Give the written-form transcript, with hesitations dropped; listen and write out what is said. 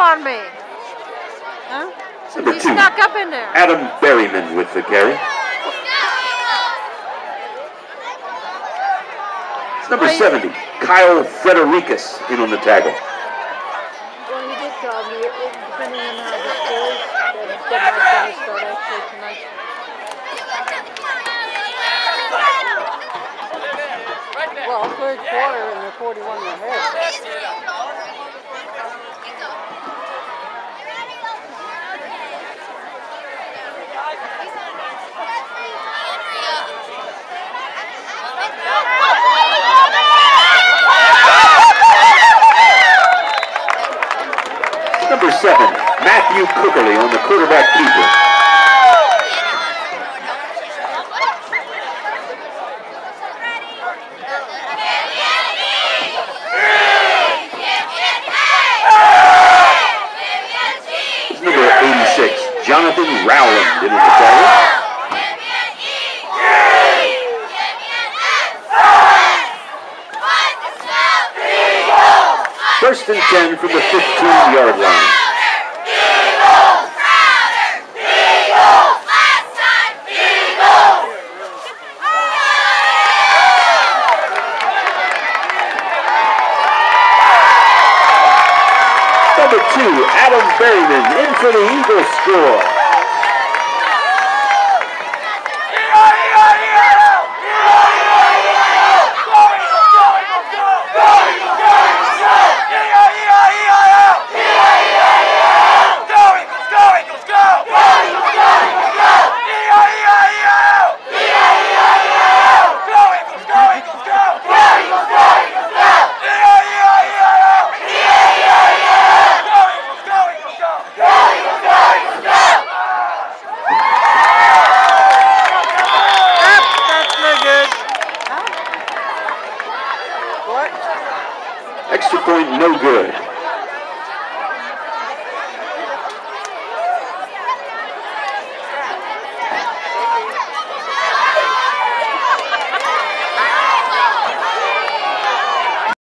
on me. Huh? Number He 2. snuck up in there. Adam Berryman with the carry. It's number 70. Kyle Fredericus in on the tackle. Well, he did tell me, depending on how the scores, that might start actually tonight. Well, third quarter and they're 41 ahead. Number 7, Matthew Cookerly on the quarterback keeper. Number 86, Jonathan Rowland in the tackle. First and 10 from the 15-yard line. Number 2, Adam Berryman in for the Eagles score. Extra point, no good.